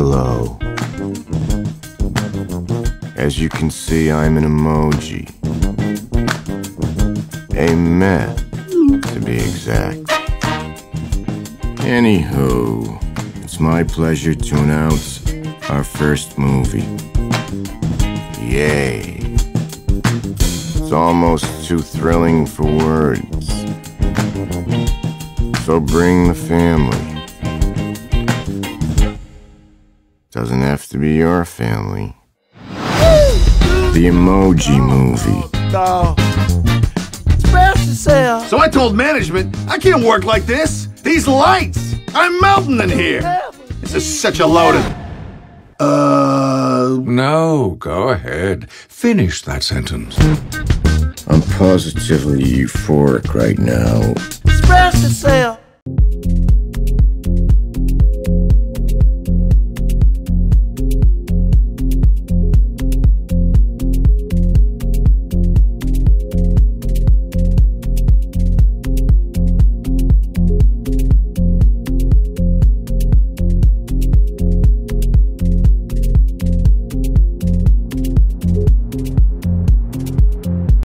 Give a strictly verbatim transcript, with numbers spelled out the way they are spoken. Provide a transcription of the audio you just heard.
Hello. As you can see, I'm an emoji. A meh, to be exact. Anywho, it's my pleasure to announce our first movie. Yay. It's almost too thrilling for words. So bring the family. Doesn't have to be your family. The Emoji Movie. No. Express yourself. So I told management, I can't work like this. These lights, I'm melting in here. This is such a load of... Uh... No, go ahead. Finish that sentence. I'm positively euphoric right now. Express yourself.